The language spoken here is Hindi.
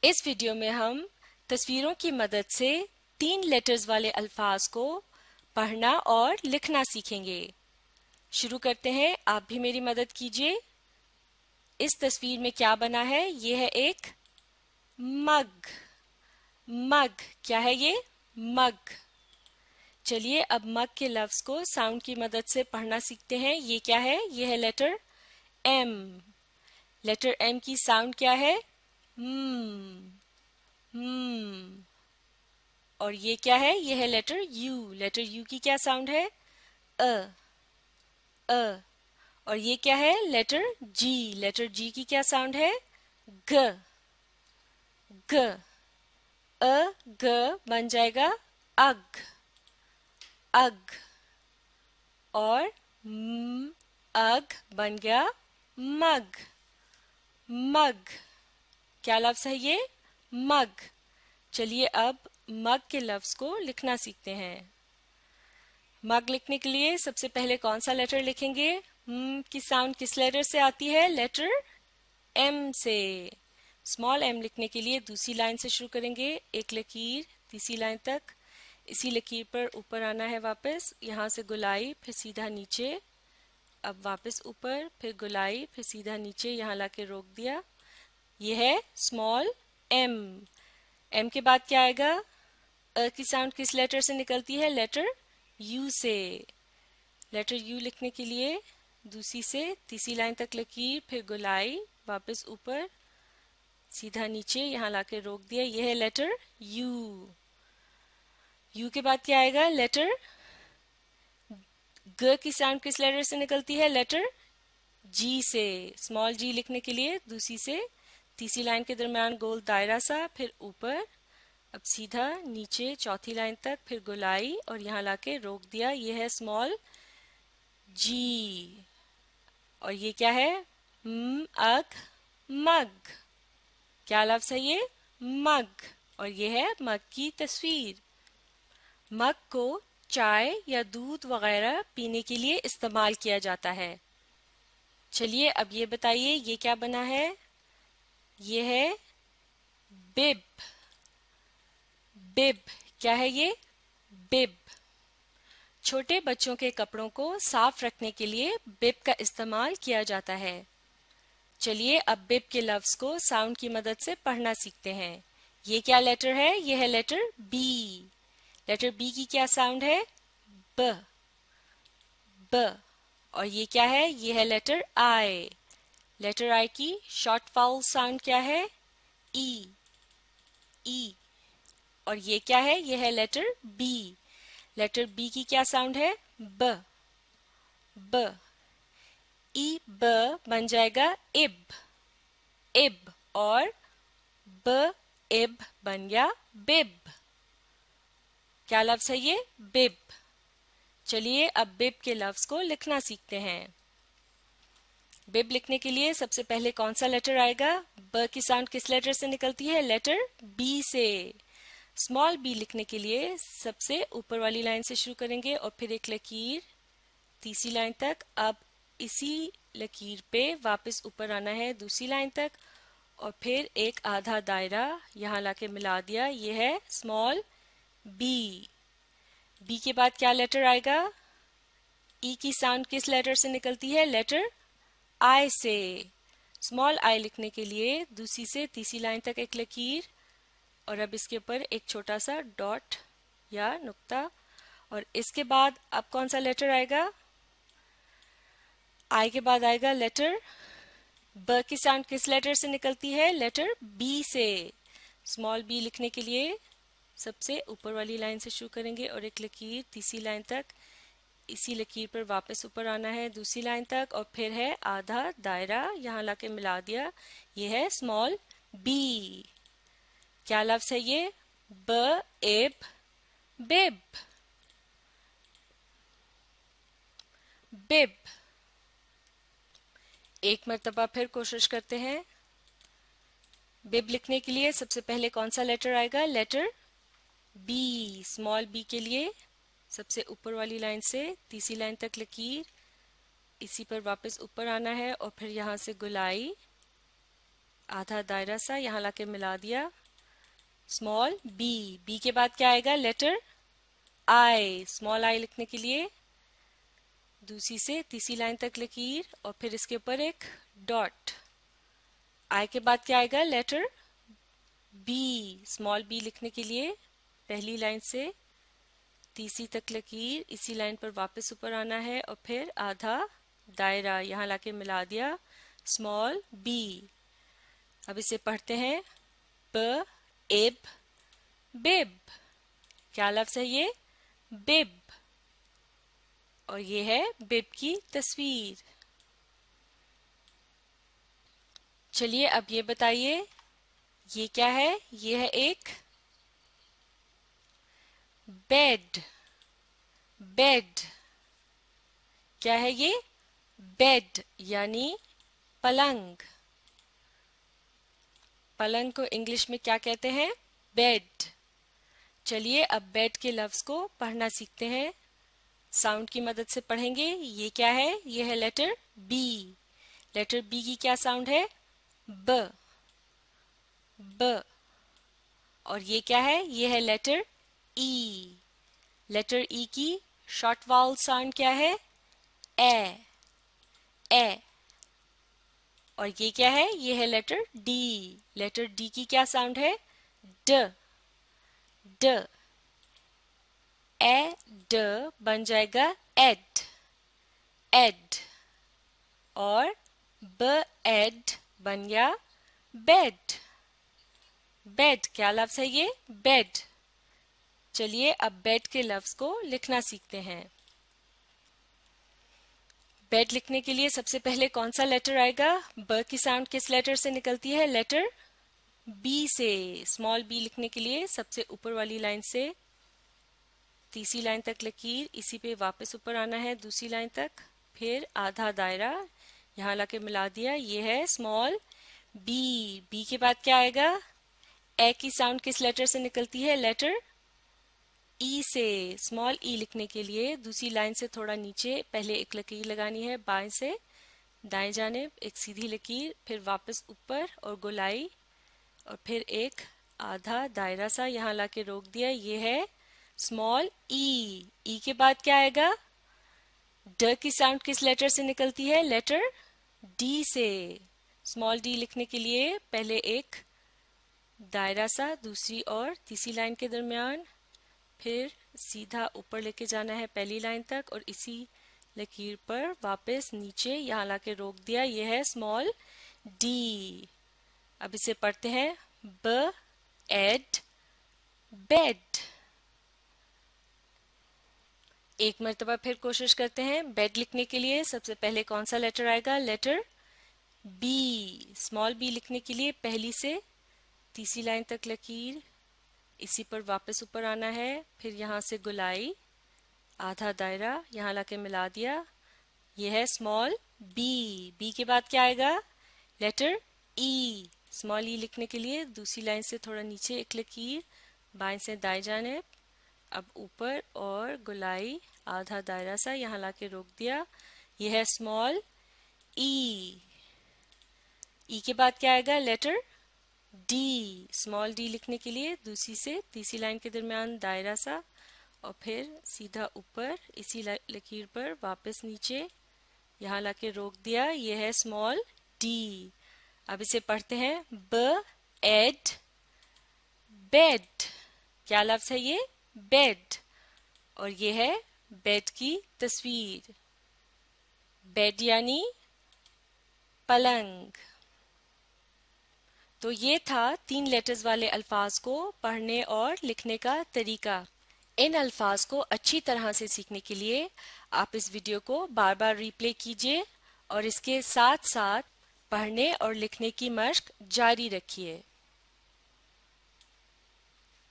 इस वीडियो में हम तस्वीरों की मदद से 3 लेटर्स वाले अल्फाज को पढ़ना और लिखना सीखेंगे। शुरू करते हैं, आप भी मेरी मदद कीजिए। इस तस्वीर में क्या बना है? ये है एक मग। मग क्या है? ये मग। चलिए अब मग के लफ्ज को साउंड की मदद से पढ़ना सीखते हैं। ये क्या है? ये है लेटर एम। लेटर एम की साउंड क्या है? और ये क्या है? ये है लेटर यू। लेटर यू की क्या साउंड है? अ। और ये क्या है? लेटर जी। लेटर जी की क्या साउंड है? ग। ग। ग बन जाएगा अग। अग। और अग बन गया मग। मग क्या लफ्ज है? ये मग। चलिए अब मग के लफ्ज को लिखना सीखते हैं। मग लिखने के लिए सबसे पहले कौन सा लेटर लिखेंगे? की साउंड किस लेटर से आती है? लेटर एम से। स्मॉल एम लिखने के लिए दूसरी लाइन से शुरू करेंगे। एक लकीर तीसरी लाइन तक, इसी लकीर पर ऊपर आना है वापस। यहाँ से गुलाई, फिर सीधा नीचे, अब वापस ऊपर, फिर गुलाई, फिर सीधा नीचे, यहाँ लाके रोक दिया। ये है स्मॉल एम। एम के बाद क्या आएगा? अ की साउंड किस लेटर से निकलती है? लेटर यू से। लेटर यू लिखने के लिए दूसरी से तीसरी लाइन तक लकीर, फिर गुलाई, वापस ऊपर, सीधा नीचे, यहाँ लाके रोक दिया। यह है लेटर यू। यू के बाद क्या आएगा? लेटर ग की साउंड किस लेटर से निकलती है? लेटर जी से। स्मॉल जी लिखने के लिए दूसरी से तीसरी लाइन के दरमियान गोल दायरा सा, फिर ऊपर, अब सीधा नीचे चौथी लाइन तक, फिर गुलाई और यहाँ लाके रोक दिया। ये है स्मॉल जी। और ये क्या है? अग मग। क्या लफ्ज है ये? मग। और ये है मग की तस्वीर। मग को चाय या दूध वगैरह पीने के लिए इस्तेमाल किया जाता है। चलिए अब ये बताइए, ये क्या बना है? ये है बिब। बिब क्या है? ये बिब। छोटे बच्चों के कपड़ों को साफ रखने के लिए बिब का इस्तेमाल किया जाता है। चलिए अब बिब के लफ्ज को साउंड की मदद से पढ़ना सीखते हैं। ये क्या लेटर है? ये है लेटर बी। लेटर बी की क्या साउंड है? ब। ब। और ये क्या है? ये है लेटर आई। लेटर आई की शॉर्ट वाउल साउंड क्या है? ई। ई। और ये क्या है? ये है लेटर बी। लेटर बी की क्या साउंड है? ब। ब। ई ब बन जाएगा इब। इब। और ब इब बन गया बिब। क्या लफ्ज है ये? बिब। चलिए अब बिब के लफ्ज को लिखना सीखते हैं। बिब लिखने के लिए सबसे पहले कौन सा लेटर आएगा? ब की साउंड किस लेटर से निकलती है? लेटर बी से। स्मॉल बी लिखने के लिए सबसे ऊपर वाली लाइन से शुरू करेंगे और फिर एक लकीर तीसरी लाइन तक। अब इसी लकीर पे वापस ऊपर आना है दूसरी लाइन तक और फिर एक आधा दायरा यहाँ लाके मिला दिया। ये है स्मॉल बी। बी के बाद क्या लेटर आएगा? ई की साउंड किस लेटर से निकलती है? लेटर आई से। स्मॉल आई लिखने के लिए दूसरी से तीसरी लाइन तक एक लकीर और अब इसके ऊपर एक छोटा सा डॉट या नुक्ता। और इसके बाद अब कौन सा लेटर आएगा? आई के बाद आएगा लेटर ब की साउंड किस लेटर से निकलती है? लेटर बी से। स्मॉल बी लिखने के लिए सबसे ऊपर वाली लाइन से शुरू करेंगे और एक लकीर तीसरी लाइन तक, इसी लकीर पर वापस ऊपर आना है दूसरी लाइन तक और फिर है आधा दायरा, यहाँ लाके मिला दिया। ये है स्मॉल बी। क्या लफ्ज है ये? ब इब बिब। बिब। एक मर्तबा फिर कोशिश करते हैं। बिब लिखने के लिए सबसे पहले कौन सा लेटर आएगा? Letter B. स्मॉल बी के लिए सबसे ऊपर वाली लाइन से तीसरी लाइन तक लकीर, इसी पर वापस ऊपर आना है और फिर यहाँ से गुलाई, आधा दायरा सा यहाँ लाके मिला दिया। स्मॉल बी, बी के बाद क्या आएगा? लेटर आई, स्मॉल आई लिखने के लिए दूसरी से तीसरी लाइन तक लकीर और फिर इसके ऊपर एक डॉट। आई के बाद क्या आएगा? लेटर बी, स्मॉल बी लिखने के लिए पहली लाइन से तीसरी तक लकीर, इसी लाइन पर वापस ऊपर आना है और फिर आधा दायरा यहाँ लाके मिला दिया। Small B. अब इसे पढ़ते हैं ब एब बिब। क्या लफ्ज है ये? बिब। और ये है बिब की तस्वीर। चलिए अब ये बताइए ये क्या है? ये है एक बेड। बेड क्या है ये? बेड यानी पलंग। पलंग को इंग्लिश में क्या कहते हैं? बेड। चलिए अब बेड के लफ्ज को पढ़ना सीखते हैं। साउंड की मदद से पढ़ेंगे। ये क्या है? ये है लेटर बी। लेटर बी की क्या साउंड है? ब। ब। और ये क्या है? ये है लेटर ई। लेटर ई की शॉर्ट वाउल साउंड क्या है? ए। ए। और ये क्या है? ये है लेटर डी। लेटर डी की क्या साउंड है? ड। ड। ए ड बन जाएगा एड। एड। और ब एड बन गया बेड। बेड। क्या लफ्ज है ये? बेड। चलिए अब बेड के लफ्ज को लिखना सीखते हैं। बेड लिखने के लिए सबसे पहले कौन सा लेटर आएगा? ब की साउंड किस लेटर से निकलती है? लेटर बी से। स्मॉल बी लिखने के लिए सबसे ऊपर वाली लाइन से तीसरी लाइन तक लकीर, इसी पे वापस ऊपर आना है दूसरी लाइन तक, फिर आधा दायरा यहाँ लाके मिला दिया। ये है स्मॉल बी। बी के बाद क्या आएगा? ए की साउंड किस लेटर से निकलती है? लेटर ई से। स्मॉल ई लिखने के लिए दूसरी लाइन से थोड़ा नीचे पहले एक लकीर लगानी है बाएं से दाएं जानिब, एक सीधी लकीर, फिर वापस ऊपर और गोलाई और फिर एक आधा दायरा सा यहाँ लाके रोक दिया। ये है स्मॉल ई। ई के बाद क्या आएगा? ड की साउंड किस लेटर से निकलती है? लेटर डी से। स्मॉल डी लिखने के लिए पहले एक दायरा सा दूसरी और तीसरी लाइन के दरमियान, फिर सीधा ऊपर लेके जाना है पहली लाइन तक और इसी लकीर पर वापस नीचे यहाँ लाके रोक दिया। यह है स्मॉल डी। अब इसे पढ़ते हैं ब एड बेड। एक मर्तबा फिर कोशिश करते हैं। बेड लिखने के लिए सबसे पहले कौन सा लेटर आएगा? Letter B. स्मॉल बी लिखने के लिए पहली से तीसरी लाइन तक लकीर, इसी पर वापस ऊपर आना है, फिर यहाँ से गुलाई, आधा दायरा यहाँ लाके मिला दिया। यह है स्मॉल बी। बी के बाद क्या आएगा? लेटर ई। स्मॉल ई लिखने के लिए दूसरी लाइन से थोड़ा नीचे एक लकीर, बाएं से दाएं जानिब, अब ऊपर और गुलाई, आधा दायरा सा यहाँ लाके रोक दिया। यह है स्मॉल ई। ई के बाद क्या आएगा? Letter D. स्मॉल डी लिखने के लिए दूसरी से तीसरी लाइन के दरमियान दायरा सा और फिर सीधा ऊपर इसी लकीर पर वापस नीचे यहाँ लाके रोक दिया। यह है स्मॉल डी। अब इसे पढ़ते हैं ब एड बेड। क्या लफ्ज है ये? बेड। और ये है बेड की तस्वीर। बेड यानी पलंग। तो ये था 3 लेटर्स वाले अल्फाज को पढ़ने और लिखने का तरीका। इन अल्फाज को अच्छी तरह से सीखने के लिए आप इस वीडियो को बार बार रिप्ले कीजिए और इसके साथ साथ पढ़ने और लिखने की मशक जारी रखिए।